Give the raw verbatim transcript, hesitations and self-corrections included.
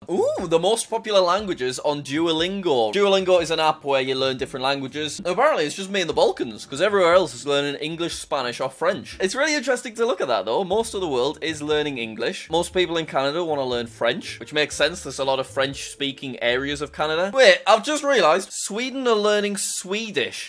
Ooh, the most popular languages on Duolingo. Duolingo is an app where you learn different languages. Apparently, it's just me in the Balkans, because everywhere else is learning English, Spanish, or French. It's really interesting to look at that, though. Most of the world is learning English. Most people in Canada want to learn French, which makes sense. There's a lot of French-speaking areas of Canada. Wait, I've just realised Sweden are learning Swedish.